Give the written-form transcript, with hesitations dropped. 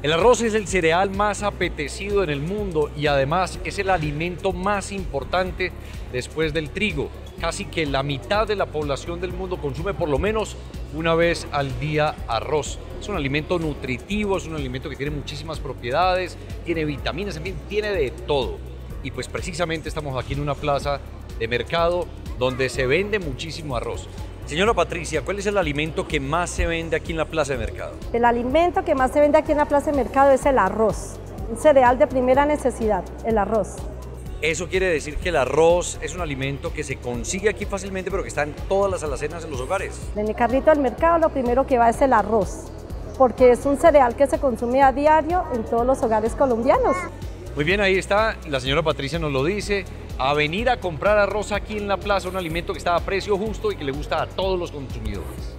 El arroz es el cereal más apetecido en el mundo y además es el alimento más importante después del trigo. Casi que la mitad de la población del mundo consume por lo menos una vez al día arroz. Es un alimento nutritivo, es un alimento que tiene muchísimas propiedades, tiene vitaminas, en fin, tiene de todo. Y pues precisamente estamos aquí en una plaza de mercado donde se vende muchísimo arroz. Señora Patricia, ¿cuál es el alimento que más se vende aquí en la plaza de mercado? El alimento que más se vende aquí en la plaza de mercado es el arroz, un cereal de primera necesidad, el arroz. Eso quiere decir que el arroz es un alimento que se consigue aquí fácilmente, pero que está en todas las alacenas en los hogares. En el carrito del mercado lo primero que va es el arroz, porque es un cereal que se consume a diario en todos los hogares colombianos. Muy bien, ahí está, la señora Patricia nos lo dice, a venir a comprar arroz aquí en la plaza, un alimento que está a precio justo y que le gusta a todos los consumidores.